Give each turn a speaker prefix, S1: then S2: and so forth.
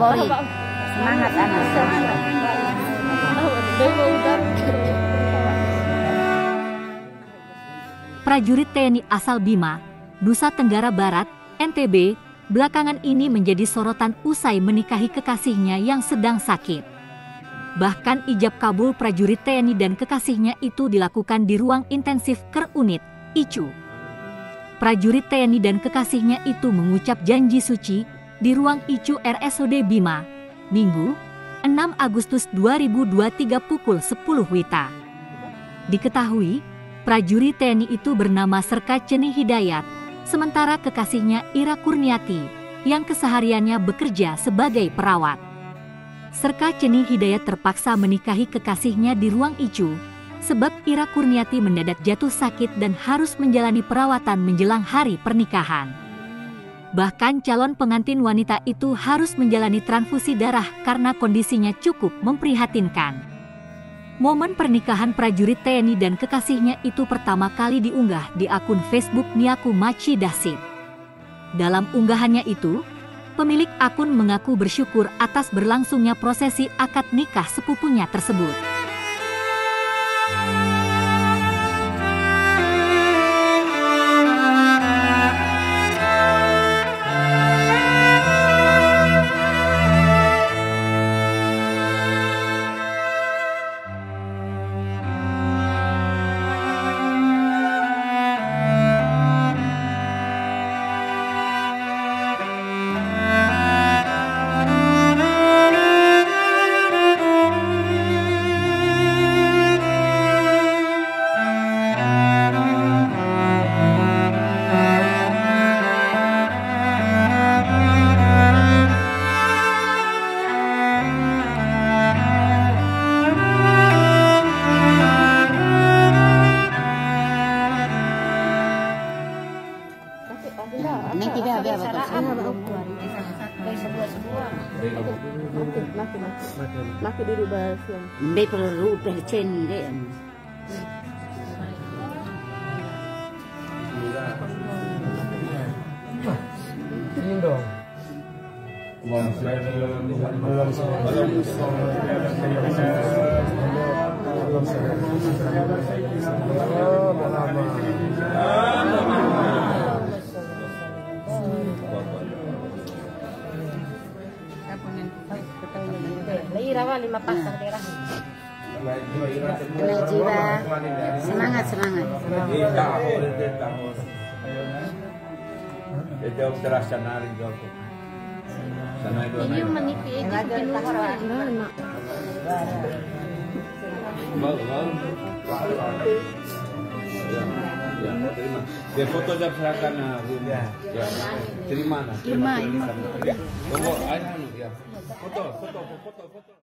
S1: Kori. Semangat anak.
S2: Prajurit TNI asal Bima, Nusa Tenggara Barat, NTB, belakangan ini menjadi sorotan usai menikahi kekasihnya yang sedang sakit. Bahkan ijab kabul prajurit TNI dan kekasihnya itu dilakukan di ruang intensif Ker Unit, ICU. Prajurit TNI dan kekasihnya itu mengucap janji suci di ruang ICU RSUD Bima, Minggu, 6 Agustus 2023 pukul 10 WITA. Diketahui, prajurit TNI itu bernama Serka Ceni Hidayat, sementara kekasihnya Ira Kurniati, yang kesehariannya bekerja sebagai perawat. Serka Ceni Hidayat terpaksa menikahi kekasihnya di ruang ICU, sebab Ira Kurniati mendadak jatuh sakit dan harus menjalani perawatan menjelang hari pernikahan. Bahkan calon pengantin wanita itu harus menjalani transfusi darah karena kondisinya cukup memprihatinkan. Momen pernikahan prajurit TNI dan kekasihnya itu pertama kali diunggah di akun Facebook Niaku Maci Dasit. Dalam unggahannya itu, pemilik akun mengaku bersyukur atas berlangsungnya prosesi akad nikah sepupunya tersebut.
S1: Neng tidak ada
S3: Laki diri bahasa.
S1: Mbak perlu perceni deh.
S3: Ini dong.
S1: Lima pasang daerah. Jiwa semangat. Ini meniti
S4: De foto jam serahkan ya. Terima. Tunggu, ya. Foto.